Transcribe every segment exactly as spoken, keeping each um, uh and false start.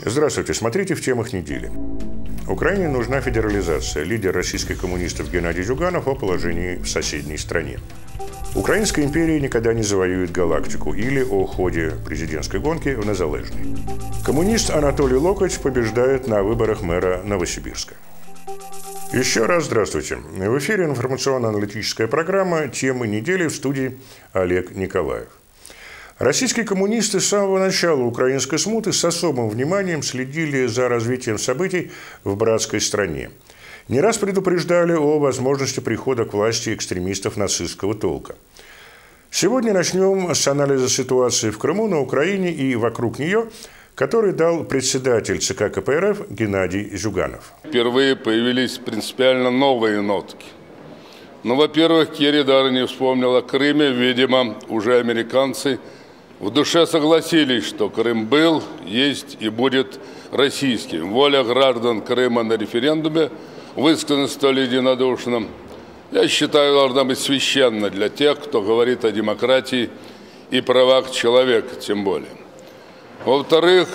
Здравствуйте, смотрите в темах недели. Украине нужна федерализация. Лидер российских коммунистов Геннадий Зюганов о положении в соседней стране. Украинская империя никогда не завоюет галактику. Или о ходе президентской гонки в Незалежной. Коммунист Анатолий Локоть побеждает на выборах мэра Новосибирска. Еще раз здравствуйте. В эфире информационно-аналитическая программа «Темы недели», в студии Олег Николаев. Российские коммунисты с самого начала украинской смуты с особым вниманием следили за развитием событий в братской стране. Не раз предупреждали о возможности прихода к власти экстремистов нацистского толка. Сегодня начнем с анализа ситуации в Крыму, на Украине и вокруг нее, который дал председатель ЦК КПРФ Геннадий Зюганов. Впервые появились принципиально новые нотки. Ну, во-первых, Керри даже не вспомнил о Крыме. Видимо, уже американцы в душе согласились, что Крым был, есть и будет российским. Воля граждан Крыма на референдуме, высказана столь единодушно, я считаю, должна быть священна для тех, кто говорит о демократии и правах человека, тем более. Во-вторых,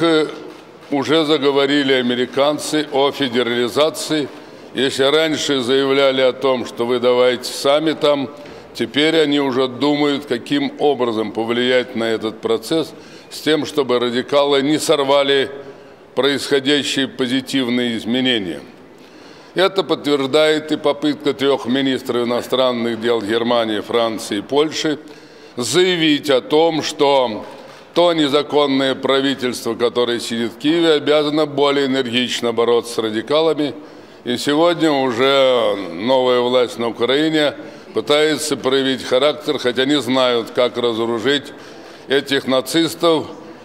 уже заговорили американцы о федерализации. Если раньше заявляли о том, что вы давайте сами там, теперь они уже думают, каким образом повлиять на этот процесс, с тем, чтобы радикалы не сорвали происходящие позитивные изменения. Это подтверждает и попытка трех министров иностранных дел Германии, Франции и Польши заявить о том, что то незаконное правительство, которое сидит в Киеве, обязано более энергично бороться с радикалами. И сегодня уже новая власть на Украине пытается проявить характер, хотя не знают, как разоружить этих нацистов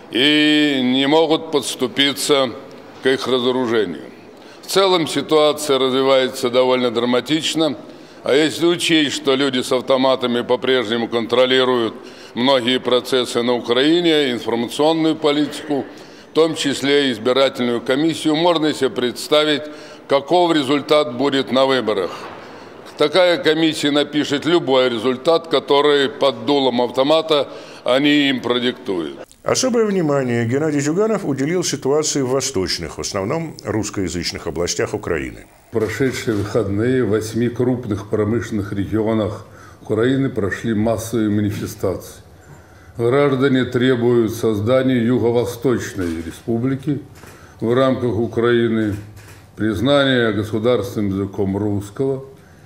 и не могут подступиться к их разоружению. В целом ситуация развивается довольно драматично, а если учесть, что люди с автоматами по-прежнему контролируют многие процессы на Украине, информационную политику, в том числе избирательную комиссию, можно себе представить, каков результат будет на выборах. Такая комиссия напишет любой результат, который под дулом автомата они им продиктуют. Особое внимание Геннадий Зюганов уделил ситуации в восточных, в основном русскоязычных областях Украины. В прошедшие выходные в восьми крупных промышленных регионах Украины прошли массовые манифестации. Граждане требуют создания Юго-Восточной республики в рамках Украины, признания государственным языком русского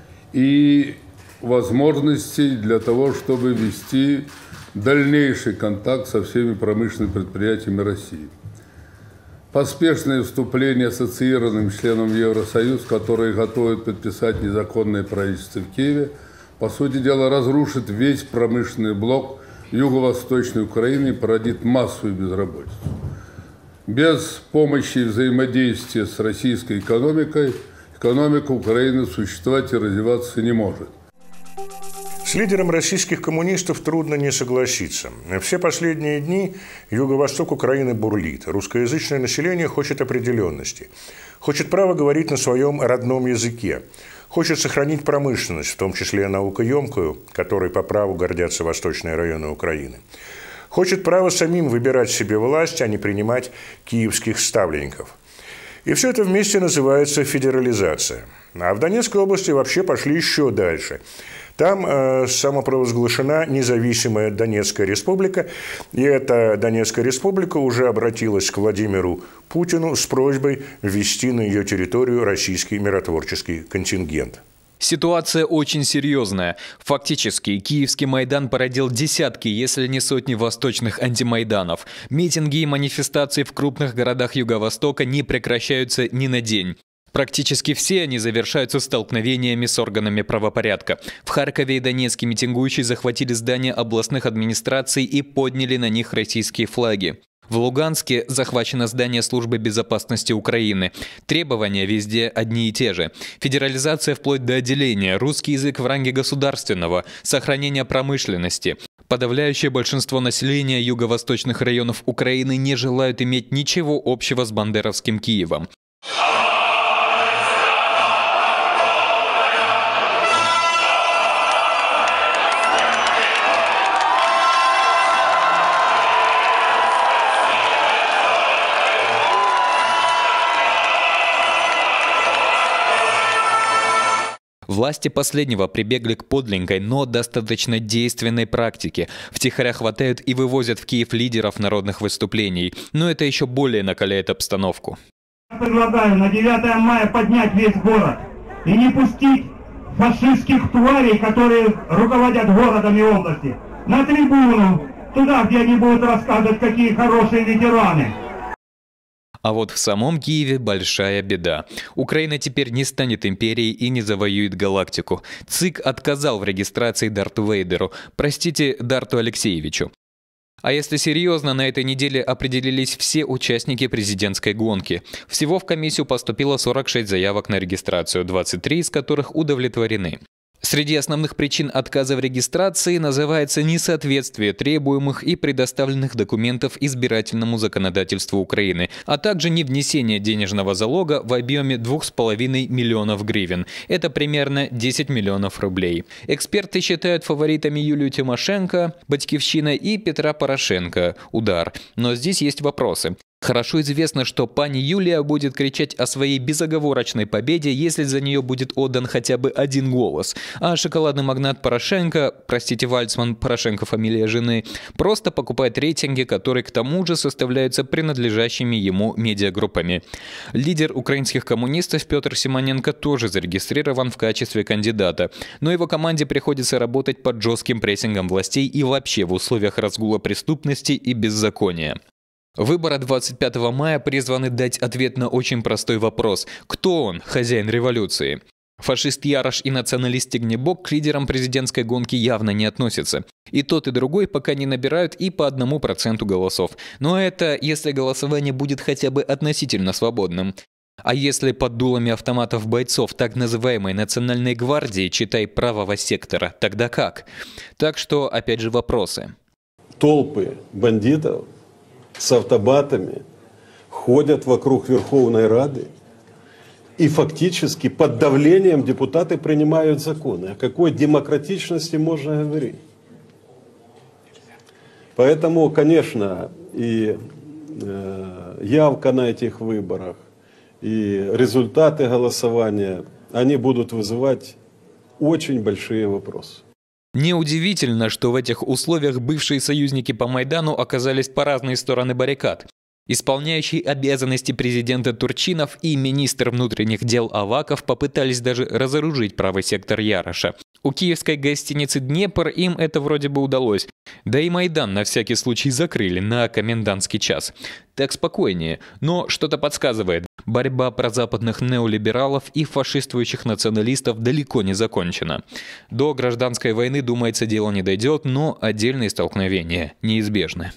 и возможностей для того, чтобы вести дальнейший контакт со всеми промышленными предприятиями России. Поспешное вступление ассоциированным членам Евросоюза, которые готовят подписать незаконное правительство в Киеве, по сути дела разрушит весь промышленный блок Юго-Восточной Украины и породит массовую безработицу. Без помощи и взаимодействия с российской экономикой экономика Украины существовать и развиваться не может. С лидером российских коммунистов трудно не согласиться. Все последние дни юго-восток Украины бурлит. Русскоязычное население хочет определенности. Хочет право говорить на своем родном языке. Хочет сохранить промышленность, в том числе наукоемкую, которой по праву гордятся восточные районы Украины. Хочет право самим выбирать себе власть, а не принимать киевских ставленников. И все это вместе называется федерализация. А в Донецкой области вообще пошли еще дальше. Там э, самопровозглашена независимая Донецкая республика, и эта Донецкая республика уже обратилась к Владимиру Путину с просьбой ввести на ее территорию российский миротворческий контингент. Ситуация очень серьезная. Фактически, Киевский Майдан породил десятки, если не сотни восточных антимайданов. Митинги и манифестации в крупных городах Юго-Востока не прекращаются ни на день. Практически все они завершаются столкновениями с органами правопорядка. В Харькове и Донецке митингующие захватили здания областных администраций и подняли на них российские флаги. В Луганске захвачено здание Службы безопасности Украины. Требования везде одни и те же. Федерализация вплоть до отделения, русский язык в ранге государственного, сохранение промышленности. Подавляющее большинство населения юго-восточных районов Украины не желают иметь ничего общего с бандеровским Киевом. Власти последнего прибегли к подлинной, но достаточно действенной практике. Втихаря хватают и вывозят в Киев лидеров народных выступлений. Но это еще более накаляет обстановку. Предлагаю на девятое мая поднять весь город и не пустить фашистских тварей, которые руководят городом и областью, на трибуну, туда, где они будут рассказывать, какие хорошие ветераны. А вот в самом Киеве большая беда. Украина теперь не станет империей и не завоюет галактику. ЦИК отказал в регистрации Дарту Вейдеру, простите, Дарту Алексеевичу. А если серьезно, на этой неделе определились все участники президентской гонки. Всего в комиссию поступило сорок шесть заявок на регистрацию, двадцать три из которых удовлетворены. Среди основных причин отказа в регистрации называется несоответствие требуемых и предоставленных документов избирательному законодательству Украины, а также невнесение денежного залога в объеме двух с половиной миллионов гривен. Это примерно десять миллионов рублей. Эксперты считают фаворитами Юлию Тимошенко, Батькивщина, и Петра Порошенко, Удар. Но здесь есть вопросы. Хорошо известно, что пани Юлия будет кричать о своей безоговорочной победе, если за нее будет отдан хотя бы один голос. А шоколадный магнат Порошенко, простите, Вальцман, Порошенко фамилия жены, просто покупает рейтинги, которые к тому же составляются принадлежащими ему медиагруппами. Лидер украинских коммунистов Петр Симоненко тоже зарегистрирован в качестве кандидата, но его команде приходится работать под жестким прессингом властей и вообще в условиях разгула преступности и беззакония. Выборы двадцать пятого мая призваны дать ответ на очень простой вопрос. Кто он, хозяин революции? Фашист Ярош и националист Тигнебок к лидерам президентской гонки явно не относятся. И тот, и другой пока не набирают и по одному проценту голосов. Но это если голосование будет хотя бы относительно свободным. А если под дулами автоматов бойцов так называемой национальной гвардии, читай правого сектора, тогда как? Так что, опять же, вопросы. Толпы бандитов с автоматами ходят вокруг Верховной Рады и фактически под давлением депутаты принимают законы. О какой демократичности можно говорить? Поэтому, конечно, и э, явка на этих выборах, и результаты голосования, они будут вызывать очень большие вопросы. Неудивительно, что в этих условиях бывшие союзники по Майдану оказались по разные стороны баррикад. Исполняющий обязанности президента Турчинов и министр внутренних дел Аваков попытались даже разоружить правый сектор Яроша. У киевской гостиницы «Днепр» им это вроде бы удалось. Да и Майдан на всякий случай закрыли на комендантский час. Так спокойнее, но что-то подсказывает. Борьба прозападных неолибералов и фашистующих националистов далеко не закончена. До гражданской войны, думается, дело не дойдет, но отдельные столкновения неизбежны.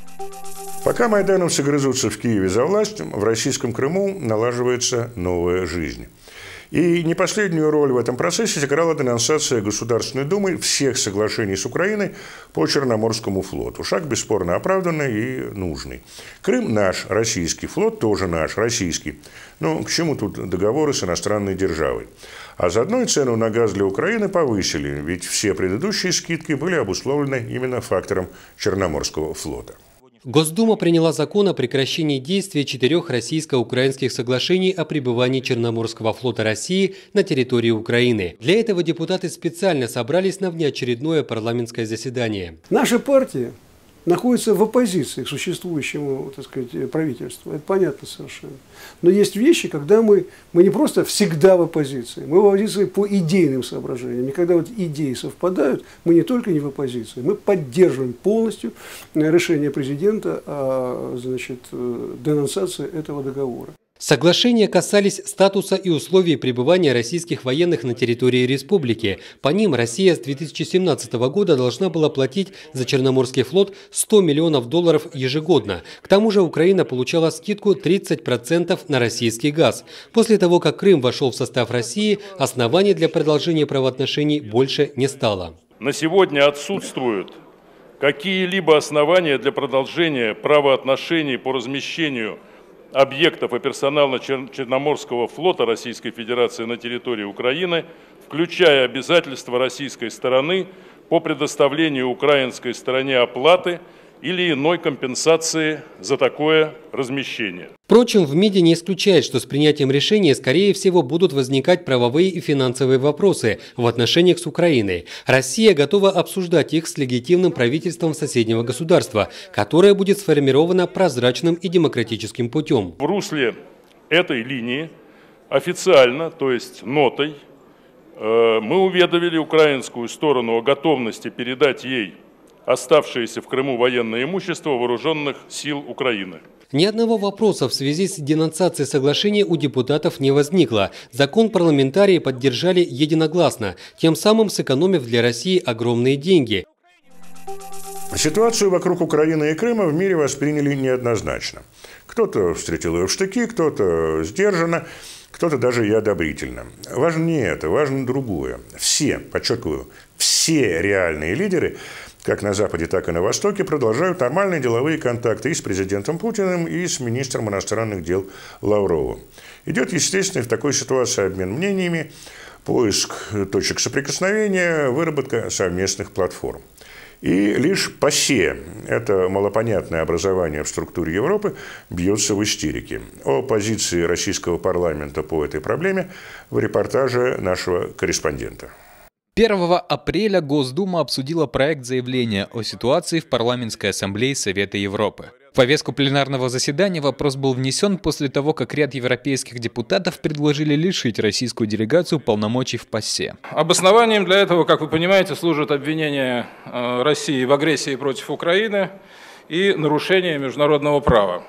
Пока майдановцы грызутся в Киеве за власть, в российском Крыму налаживается новая жизнь. И не последнюю роль в этом процессе сыграла денонсация Государственной Думы всех соглашений с Украиной по Черноморскому флоту. Шаг бесспорно оправданный и нужный. Крым наш, российский, флот тоже наш, российский. Но к чему тут договоры с иностранной державой? А заодно и цену на газ для Украины повысили, ведь все предыдущие скидки были обусловлены именно фактором Черноморского флота. Госдума приняла закон о прекращении действия четырех российско-украинских соглашений о пребывании Черноморского флота России на территории Украины. Для этого депутаты специально собрались на внеочередное парламентское заседание. Наша партия находится в оппозиции к существующему, так сказать, правительству. Это понятно совершенно. Но есть вещи, когда мы, мы не просто всегда в оппозиции, мы в оппозиции по идейным соображениям. И когда вот идеи совпадают, мы не только не в оппозиции, мы поддерживаем полностью решение президента о, значит, денонсации этого договора. Соглашения касались статуса и условий пребывания российских военных на территории республики. По ним Россия с две тысячи семнадцатого года должна была платить за Черноморский флот сто миллионов долларов ежегодно. К тому же Украина получала скидку тридцать процентов на российский газ. После того, как Крым вошел в состав России, оснований для продолжения правоотношений больше не стало. На сегодня отсутствуют какие-либо основания для продолжения правоотношений по размещению объектов и персонала Черноморского флота Российской Федерации на территории Украины, включая обязательства российской стороны по предоставлению украинской стороне оплаты или иной компенсации за такое размещение. Впрочем, в МИДе не исключает, что с принятием решения, скорее всего, будут возникать правовые и финансовые вопросы в отношениях с Украиной. Россия готова обсуждать их с легитимным правительством соседнего государства, которое будет сформировано прозрачным и демократическим путем. В русле этой линии официально, то есть нотой, мы уведомили украинскую сторону о готовности передать ей оставшееся в Крыму военное имущество вооруженных сил Украины. Ни одного вопроса в связи с денонсацией соглашения у депутатов не возникло. Закон парламентарии поддержали единогласно, тем самым сэкономив для России огромные деньги. Ситуацию вокруг Украины и Крыма в мире восприняли неоднозначно. Кто-то встретил ее в штыки, кто-то сдержанно, кто-то даже и одобрительно. Важно не это, важно другое. Все, подчеркиваю, все реальные лидеры, как на Западе, так и на Востоке, продолжают нормальные деловые контакты и с президентом Путиным, и с министром иностранных дел Лавровым. Идет естественный в такой ситуации обмен мнениями, поиск точек соприкосновения, выработка совместных платформ. И лишь ПАСЕ, это малопонятное образование в структуре Европы, бьется в истерике. О позиции российского парламента по этой проблеме в репортаже нашего корреспондента. первого апреля Госдума обсудила проект заявления о ситуации в Парламентской ассамблее Совета Европы. В повестку пленарного заседания вопрос был внесен после того, как ряд европейских депутатов предложили лишить российскую делегацию полномочий в ПАСЕ. Обоснованием для этого, как вы понимаете, служит обвинение России в агрессии против Украины и нарушение международного права.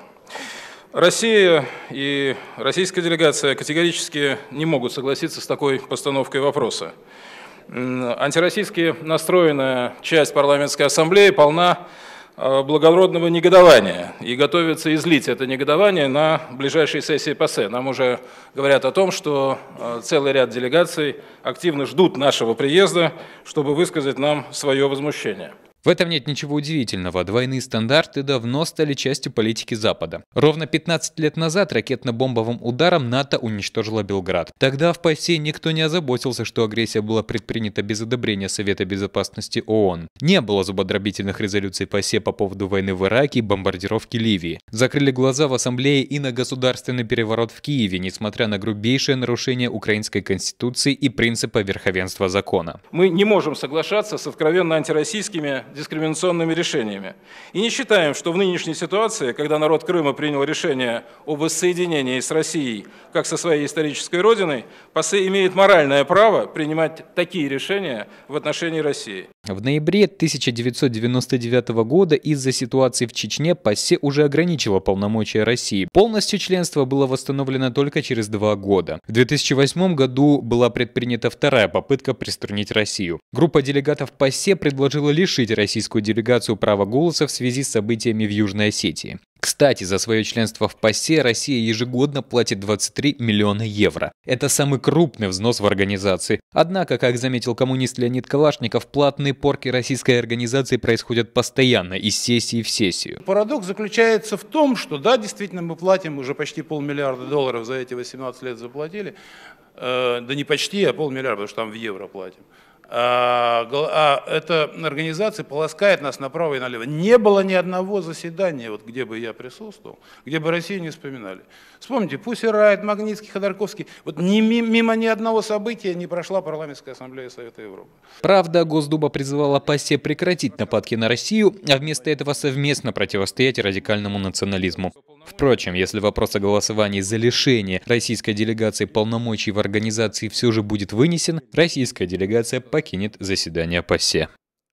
Россия и российская делегация категорически не могут согласиться с такой постановкой вопроса. Антироссийски настроенная часть парламентской ассамблеи полна благородного негодования и готовится излить это негодование на ближайшей сессии ПАСЕ. Нам уже говорят о том, что целый ряд делегаций активно ждут нашего приезда, чтобы высказать нам свое возмущение. В этом нет ничего удивительного. Двойные стандарты давно стали частью политики Запада. Ровно пятнадцать лет назад ракетно-бомбовым ударом НАТО уничтожило Белград. Тогда в ПАСЕ никто не озаботился, что агрессия была предпринята без одобрения Совета Безопасности ООН. Не было зубодробительных резолюций ПАСЕ по поводу войны в Ираке и бомбардировки Ливии. Закрыли глаза в Ассамблее и на государственный переворот в Киеве, несмотря на грубейшее нарушение украинской конституции и принципа верховенства закона. Мы не можем соглашаться с откровенно антироссийскими дискриминационными решениями. И не считаем, что в нынешней ситуации, когда народ Крыма принял решение о воссоединении с Россией, как со своей исторической родиной, ПАСЕ имеет моральное право принимать такие решения в отношении России. В ноябре тысяча девятьсот девяносто девятого года из-за ситуации в Чечне ПАСЕ уже ограничила полномочия России. Полностью членство было восстановлено только через два года. В две тысячи восьмом году была предпринята вторая попытка приструнить Россию. Группа делегатов ПАСЕ предложила лишить российскую делегацию права голоса в связи с событиями в Южной Осетии. Кстати, за свое членство в ПАСЕ Россия ежегодно платит двадцать три миллиона евро. Это самый крупный взнос в организации. Однако, как заметил коммунист Леонид Калашников, платные порки российской организации происходят постоянно, из сессии в сессию. Парадокс заключается в том, что да, действительно мы платим уже почти полмиллиарда долларов за эти восемнадцать лет заплатили. Э, да не почти, а полмиллиарда, потому что там в евро платим. А, а эта организация полоскает нас направо и налево. Не было ни одного заседания, вот, где бы я присутствовал, где бы Россию не вспоминали. Вспомните, Пусси Райт, Магнитский, Ходорковский. Вот ни, мимо ни одного события не прошла парламентская ассамблея Совета Европы. Правда, Госдума призывала ПАСЕ прекратить нападки на Россию, а вместо этого совместно противостоять радикальному национализму. Впрочем, если вопрос о голосовании за лишение российской делегации полномочий в организации все же будет вынесен, российская делегация покинет заседание ПАСЕ.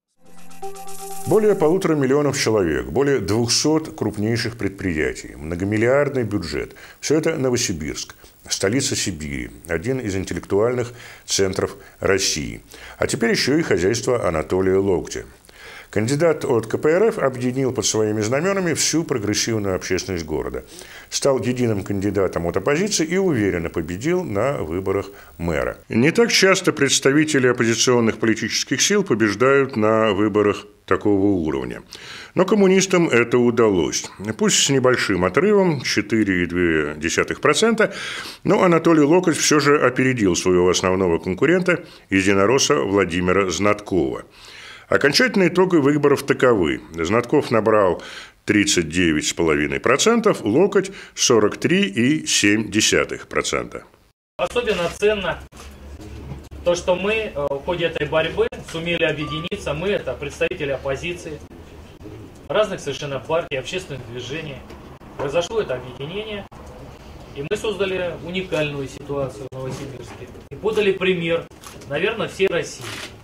Более полутора миллионов человек, более двухсот крупнейших предприятий, многомиллиардный бюджет – все это Новосибирск, столица Сибири, один из интеллектуальных центров России. А теперь еще и хозяйство Анатолия Локтя. Кандидат от ка пэ эр эф объединил под своими знаменами всю прогрессивную общественность города. Стал единым кандидатом от оппозиции и уверенно победил на выборах мэра. Не так часто представители оппозиционных политических сил побеждают на выборах такого уровня. Но коммунистам это удалось. Пусть с небольшим отрывом, четыре целых две десятых процента, но Анатолий Локоть все же опередил своего основного конкурента, единоросса Владимира Знаткова. Окончательные итоги выборов таковы. Знатков набрал тридцать девять целых пять десятых процента, Локоть – сорок три целых семь десятых процента. Особенно ценно то, что мы в ходе этой борьбы сумели объединиться. Мы – это представители оппозиции, разных совершенно партий, общественных движений. Произошло это объединение, и мы создали уникальную ситуацию в Новосибирске. И подали пример, наверное, всей России.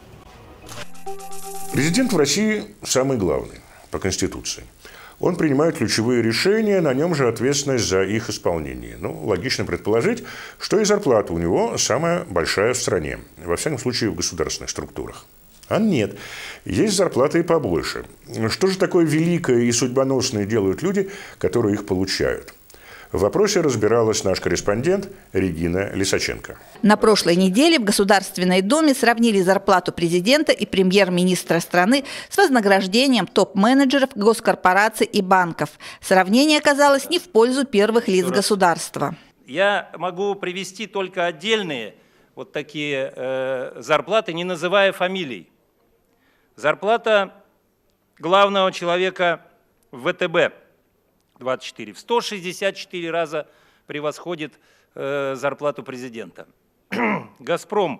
Президент в России самый главный по Конституции. Он принимает ключевые решения, на нем же ответственность за их исполнение. Ну, логично предположить, что и зарплата у него самая большая в стране, во всяком случае в государственных структурах. А нет, есть зарплаты и побольше. Что же такое великое и судьбоносное делают люди, которые их получают? В вопросе разбиралась наш корреспондент Регина Лисаченко. На прошлой неделе в Государственной Думе сравнили зарплату президента и премьер-министра страны с вознаграждением топ-менеджеров госкорпораций и банков. Сравнение оказалось не в пользу первых лиц государства. Я могу привести только отдельные вот такие э, зарплаты, не называя фамилий. Зарплата главного человека в вэ тэ бэ двадцать четыре в сто шестьдесят четыре раза превосходит э, зарплату президента. «Газпром»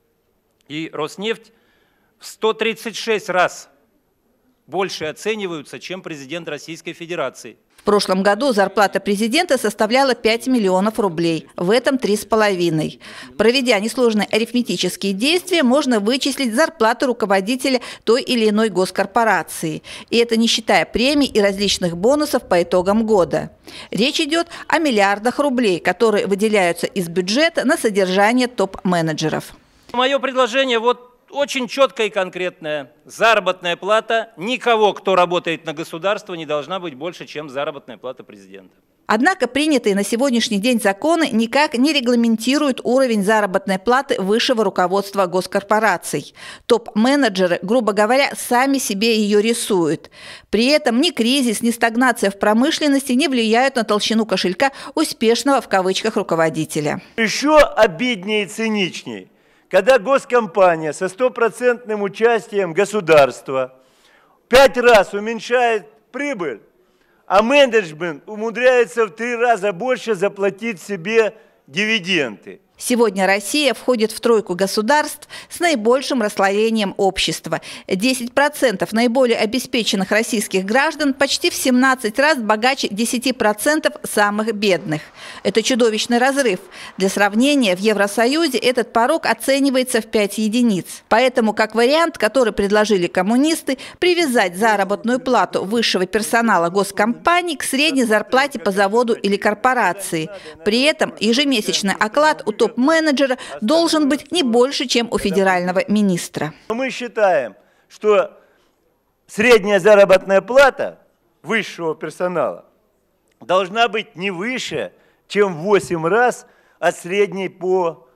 и «Роснефть» в сто тридцать шесть раз больше оцениваются, чем президент Российской Федерации. В прошлом году зарплата президента составляла пять миллионов рублей, в этом три с половиной. Проведя несложные арифметические действия, можно вычислить зарплату руководителя той или иной госкорпорации. И это не считая премий и различных бонусов по итогам года. Речь идет о миллиардах рублей, которые выделяются из бюджета на содержание топ-менеджеров. Мое предложение вот очень четкое и конкретное. Заработная плата никого, кто работает на государство, не должна быть больше, чем заработная плата президента. Однако принятые на сегодняшний день законы никак не регламентируют уровень заработной платы высшего руководства госкорпораций. Топ-менеджеры, грубо говоря, сами себе ее рисуют. При этом ни кризис, ни стагнация в промышленности не влияют на толщину кошелька успешного в кавычках руководителя. Еще обиднее и циничнее, когда госкомпания со стопроцентным участием государства пять раз уменьшает прибыль, а менеджмент умудряется в три раза больше заплатить себе дивиденды. Сегодня Россия входит в тройку государств с наибольшим расслоением общества. десять процентов наиболее обеспеченных российских граждан почти в семнадцать раз богаче десяти процентов самых бедных. Это чудовищный разрыв. Для сравнения, в Евросоюзе этот порог оценивается в пять единиц. Поэтому, как вариант, который предложили коммунисты, привязать заработную плату высшего персонала госкомпаний к средней зарплате по заводу или корпорации. При этом ежемесячный оклад у топ-менеджера должен быть не больше, чем у федерального министра. Мы считаем, что средняя заработная плата высшего персонала должна быть не выше, чем в восемь раз от средней по,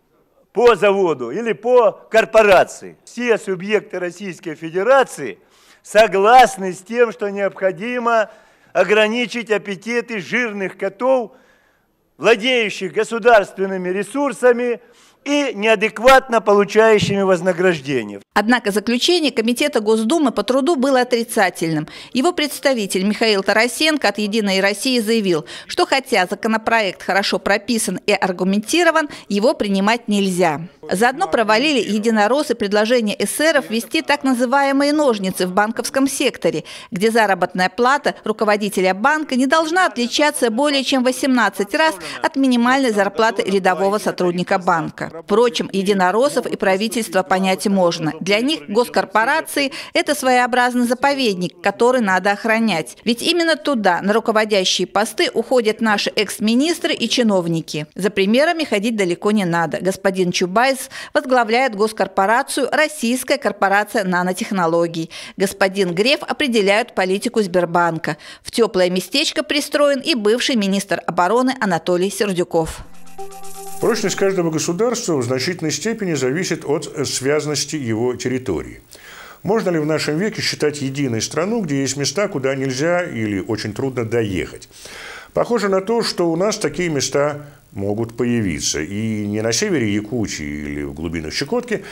по заводу или по корпорации. Все субъекты Российской Федерации согласны с тем, что необходимо ограничить аппетиты жирных котов, владеющих государственными ресурсами и неадекватно получающими вознаграждение. Однако заключение Комитета Госдумы по труду было отрицательным. Его представитель Михаил Тарасенко от «Единой России» заявил, что хотя законопроект хорошо прописан и аргументирован, его принимать нельзя. Заодно провалили единороссы предложение эсеров ввести так называемые ножницы в банковском секторе, где заработная плата руководителя банка не должна отличаться более чем в восемнадцать раз от минимальной зарплаты рядового сотрудника банка. Впрочем, единороссов и правительство понять можно. Для них госкорпорации – это своеобразный заповедник, который надо охранять. Ведь именно туда, на руководящие посты, уходят наши экс-министры и чиновники. За примерами ходить далеко не надо. Господин Чубайс возглавляет госкорпорацию «Российская корпорация нанотехнологий». Господин Греф определяет политику Сбербанка. В теплое местечко пристроен и бывший министр обороны Анатолий Сердюков. Прочность каждого государства в значительной степени зависит от связности его территории. Можно ли в нашем веке считать единой страну, где есть места, куда нельзя или очень трудно доехать? Похоже на то, что у нас такие места могут появиться. И не на севере Якутии или в глубинах Чукотки,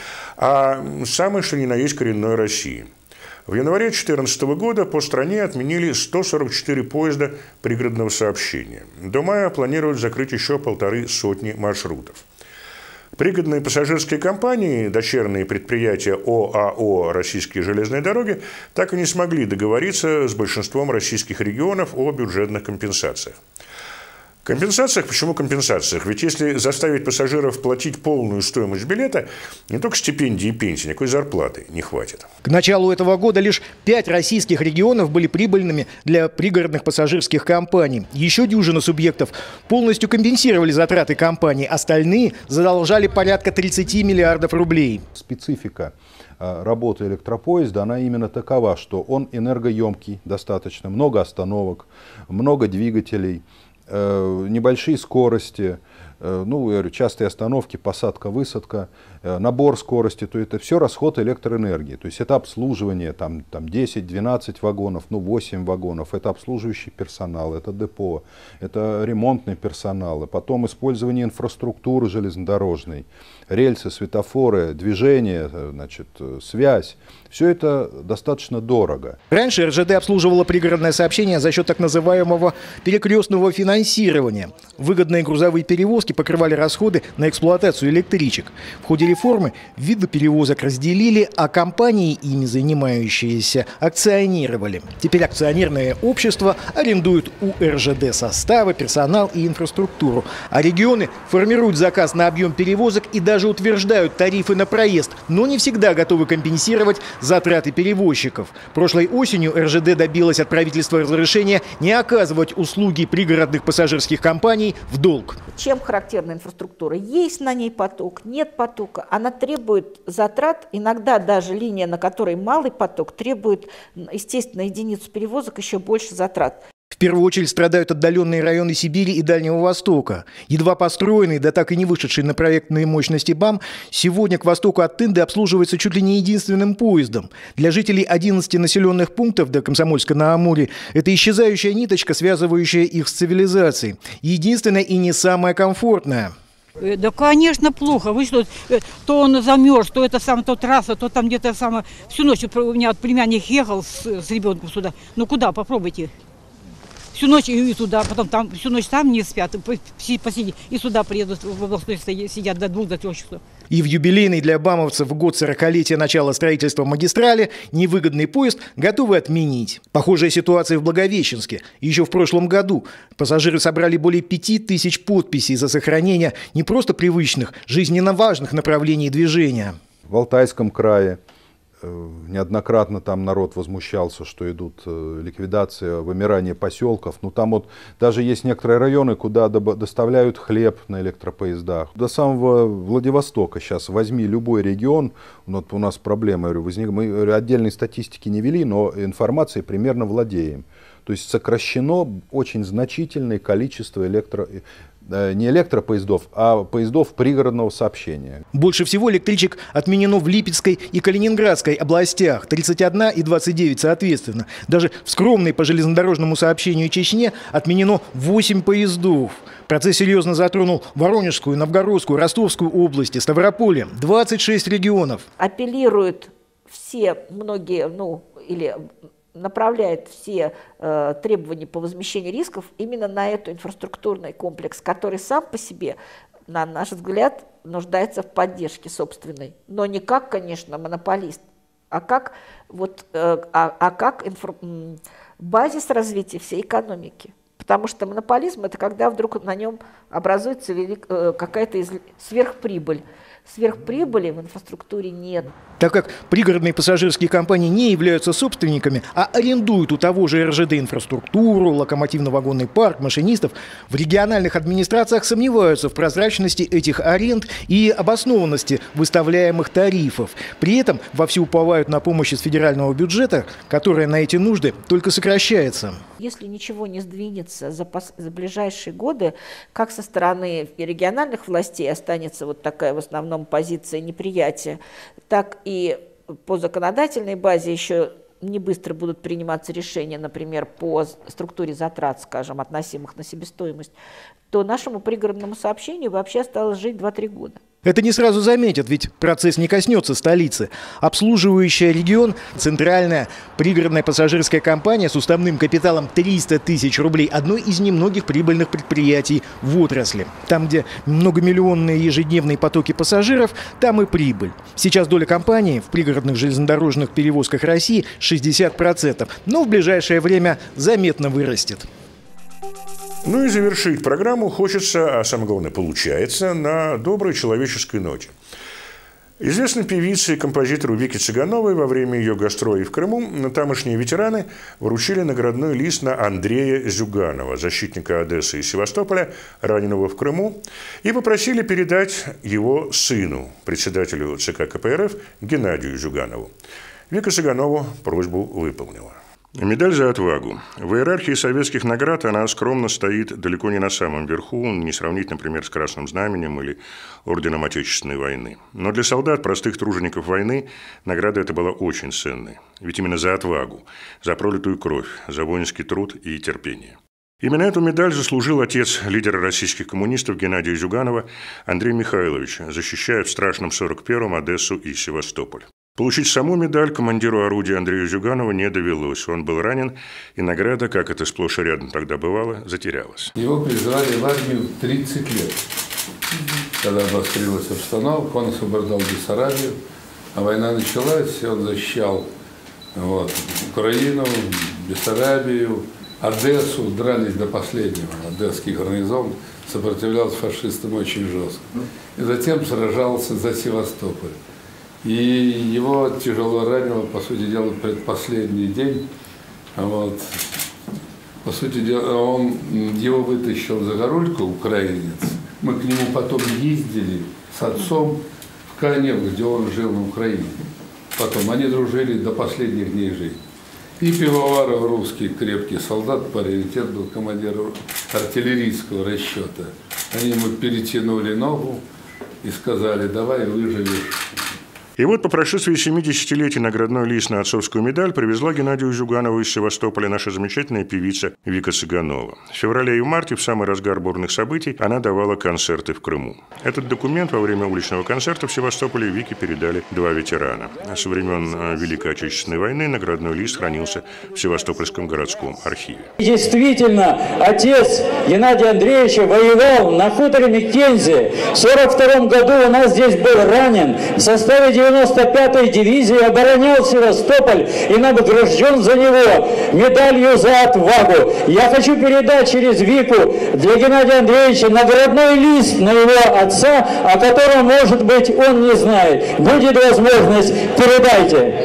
а самой, что ни на есть, коренной России. В январе две тысячи четырнадцатого года по стране отменили сто сорок четыре поезда пригородного сообщения. До мая планируют закрыть еще полторы сотни маршрутов. Пригородные пассажирские компании, дочерние предприятия ОАО «Российские железные дороги», так и не смогли договориться с большинством российских регионов о бюджетных компенсациях. Компенсациях? Почему компенсациях? Ведь если заставить пассажиров платить полную стоимость билета, не только стипендии и пенсии, никакой зарплаты не хватит. К началу этого года лишь пять российских регионов были прибыльными для пригородных пассажирских компаний. Еще дюжина субъектов полностью компенсировали затраты компаний, остальные задолжали порядка тридцати миллиардов рублей. Специфика работы электропоезда, она именно такова, что он энергоемкий достаточно, много остановок, много двигателей, небольшие скорости, ну, частые остановки, посадка, высадка, набор скорости, то это все расход электроэнергии. То есть это обслуживание, там, там десять-двенадцать вагонов, ну восемь вагонов, это обслуживающий персонал, это депо, это ремонтный персонал, и потом использование инфраструктуры железнодорожной, рельсы, светофоры, движение, значит, связь. Все это достаточно дорого. Раньше эр жэ дэ обслуживала пригородное сообщение за счет так называемого перекрестного финансирования. Выгодные грузовые перевозки покрывали расходы на эксплуатацию электричек. В ходе реформы виды перевозок разделили, а компании, ими занимающиеся, акционировали. Теперь акционерное общество арендует у эр жэ дэ составы, персонал и инфраструктуру. А регионы формируют заказ на объем перевозок и даже утверждают тарифы на проезд, но не всегда готовы компенсировать затраты перевозчиков. Прошлой осенью эр жэ дэ добилась от правительства разрешения не оказывать услуги пригородных пассажирских компаний в долг. Чем характерна инфраструктура? Есть на ней поток, нет потока. Она требует затрат. Иногда даже линия, на которой малый поток, требует, естественно, единицу перевозок еще больше затрат. В первую очередь страдают отдаленные районы Сибири и Дальнего Востока. Едва построенный, да так и не вышедший на проектные мощности БАМ, сегодня к востоку от Тынды обслуживается чуть ли не единственным поездом. Для жителей одиннадцати населенных пунктов до Комсомольска-на-Амуре это исчезающая ниточка, связывающая их с цивилизацией. Единственная и не самая комфортная. Да, конечно, плохо. Вы что, то он замерз, то это сам, то трасса, то там где-то самое. Всю ночь у меня племянник ехал с, с ребенком сюда. Ну куда, попробуйте. Всю ночь и туда, потом там всю ночь там не спят, посидят, и сюда приедут, в областной сидят до двух, до трех часов. И в юбилейный для бамовцев год сорокалетия начала строительства магистрали невыгодный поезд готовы отменить. Похожая ситуация в Благовещенске. Еще в прошлом году пассажиры собрали более пяти тысяч подписей за сохранение не просто привычных, жизненно важных направлений движения. В Алтайском крае неоднократно там народ возмущался, что идут ликвидация, вымирание поселков. Ну там вот даже есть некоторые районы, куда доставляют хлеб на электропоездах. До самого Владивостока сейчас возьми любой регион, вот у нас проблема, я говорю, возник, мы отдельной статистики не вели, но информацией примерно владеем. То есть сокращено очень значительное количество электро... не электропоездов, а поездов пригородного сообщения. Больше всего электричек отменено в Липецкой и Калининградской областях, тридцать одна и двадцать девять соответственно. Даже в скромной по железнодорожному сообщению Чечне отменено восемь поездов. Процесс серьезно затронул Воронежскую, Новгородскую, Ростовскую области, Ставрополье, двадцать шесть регионов. Апеллируют все, многие, ну, или... направляет все э, требования по возмещению рисков именно на эту инфраструктурный комплекс, который сам по себе, на наш взгляд, нуждается в поддержке собственной. Но не как, конечно, монополист, а как, вот, э, а, а как инфра... базис развития всей экономики. Потому что монополизм – это когда вдруг на нем образуется велик... э, какая-то из... сверхприбыль. Сверхприбыли в инфраструктуре нет. Так как пригородные пассажирские компании не являются собственниками, а арендуют у того же эр жэ дэ инфраструктуру, локомотивно-вагонный парк, машинистов, в региональных администрациях сомневаются в прозрачности этих аренд и обоснованности выставляемых тарифов. При этом вовсю уповают на помощь из федерального бюджета, которая на эти нужды только сокращается. Если ничего не сдвинется за, за ближайшие годы, как со стороны региональных властей останется вот такая в основном позиция неприятия, так и по законодательной базе еще не быстро будут приниматься решения, например, по структуре затрат, скажем, относимых на себестоимость, то нашему пригородному сообщению вообще осталось жить два-три года. Это не сразу заметят, ведь процесс не коснется столицы. Обслуживающая регион центральная пригородная пассажирская компания с уставным капиталом триста тысяч рублей – одно из немногих прибыльных предприятий в отрасли. Там, где многомиллионные ежедневные потоки пассажиров, там и прибыль. Сейчас доля компании в пригородных железнодорожных перевозках России шестьдесят процентов, но в ближайшее время заметно вырастет. Ну и завершить программу хочется, а самое главное, получается, на доброй человеческой ноте. Известной певице и композитору Вике Цыгановой во время ее гастролей в Крыму тамошние ветераны вручили наградной лист на Андрея Зюганова, защитника Одессы и Севастополя, раненого в Крыму, и попросили передать его сыну, председателю ЦК КПРФ Геннадию Зюганову. Вика Цыганова просьбу выполнила. Медаль за отвагу. В иерархии советских наград она скромно стоит далеко не на самом верху, не сравнить, например, с Красным Знаменем или Орденом Отечественной войны. Но для солдат, простых тружеников войны, награда эта была очень ценной. Ведь именно за отвагу, за пролитую кровь, за воинский труд и терпение. Именно эту медаль заслужил отец лидера российских коммунистов Геннадия Зюганова Андрей Михайлович, защищая в страшном сорок первом Одессу и Севастополь. Получить саму медаль командиру орудия Андрею Зюганову не довелось. Он был ранен, и награда, как это сплошь и рядом тогда бывало, затерялась. Его призвали в армию в тридцать лет. Когда обострилась обстановка, он освобождал Бессарабию, а война началась, и он защищал вот, Украину, Бессарабию, Одессу, дрались до последнего. Одесский гарнизон сопротивлялся фашистам очень жестко. И затем сражался за Севастополь. И его тяжело ранило, по сути дела, предпоследний день. Вот. По сути дела, он его вытащил за горульку, украинец. Мы к нему потом ездили с отцом в Канев, где он жил на Украине. Потом они дружили до последних дней жизни. И Пивоваров, русский крепкий солдат, паритет был командир артиллерийского расчета. Они ему перетянули ногу и сказали: давай выживешь. И вот по прошествии семидесятилетия наградной лист на отцовскую медаль привезла Геннадию Зюганову из Севастополя наша замечательная певица Вика Цыганова. В феврале и в марте, в самый разгар бурных событий, она давала концерты в Крыму. Этот документ во время уличного концерта в Севастополе Вике передали два ветерана. Со времен Великой Отечественной войны наградной лист хранился в Севастопольском городском архиве. Действительно, отец Геннадия Андреевича воевал на хуторе Миккензи. В сорок втором году у нас здесь был ранен. В составе девяносто пятой дивизии оборонял Севастополь и награжден за него медалью за отвагу. Я хочу передать через Вику для Геннадия Андреевича наградной лист на его отца, о котором, может быть, он не знает. Будет возможность, передайте.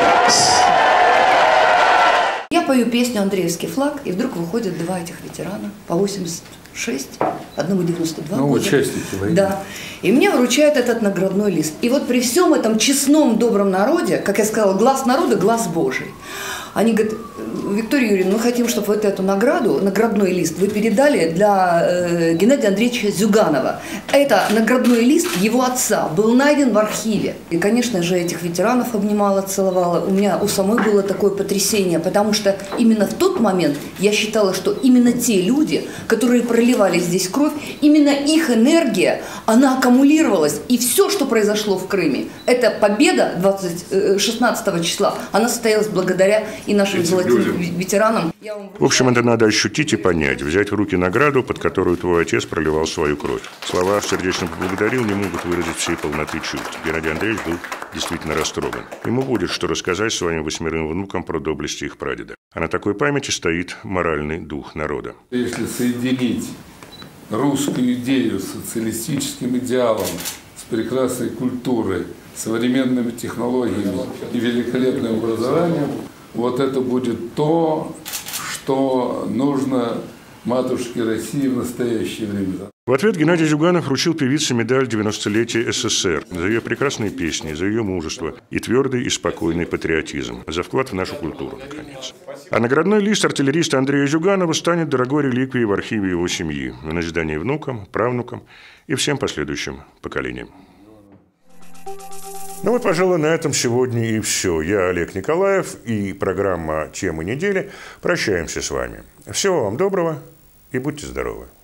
Я пою песню «Андреевский флаг», и вдруг выходят два этих ветерана по восемьдесят шесть, одному девяносто два ну, года. Участники войны. Да. И мне вручают этот наградной лист. И вот при всем этом честном, добром народе, как я сказала, глаз народа – глаз Божий. Они говорят: Виктория Юрьевна, мы хотим, чтобы вот эту награду, наградной лист, вы передали для э, Геннадия Андреевича Зюганова. Это наградной лист его отца, был найден в архиве. И, конечно же, этих ветеранов обнимала, целовала. У меня у самой было такое потрясение, потому что именно в тот момент я считала, что именно те люди, которые проливали здесь кровь, именно их энергия, она аккумулировалась. И все, что произошло в Крыме, эта победа двадцать, шестнадцатого числа, она состоялась благодаря и нашим золотым ветеранам. В общем, это надо ощутить и понять, взять в руки награду, под которую твой отец проливал свою кровь. Слова «сердечно поблагодарил» не могут выразить всей полноты чувств. Геннадий Андреевич был действительно растроган. Ему будет что рассказать своим восьмерым внукам про доблести их прадеда. А на такой памяти стоит моральный дух народа. Если соединить русскую идею с социалистическим идеалом, с прекрасной культурой, современными технологиями и великолепным образованием, вот это будет то, что нужно матушке России в настоящее время. В ответ Геннадий Зюганов вручил певице медаль девяностолетия СССР за ее прекрасные песни, за ее мужество и твердый и спокойный патриотизм, за вклад в нашу культуру, наконец. А наградной лист артиллериста Андрея Зюганова станет дорогой реликвией в архиве его семьи, в назидание внукам, правнукам и всем последующим поколениям. Ну вот, пожалуй, на этом сегодня и все. Я Олег Николаев и программа «Темы недели». Прощаемся с вами. Всего вам доброго и будьте здоровы.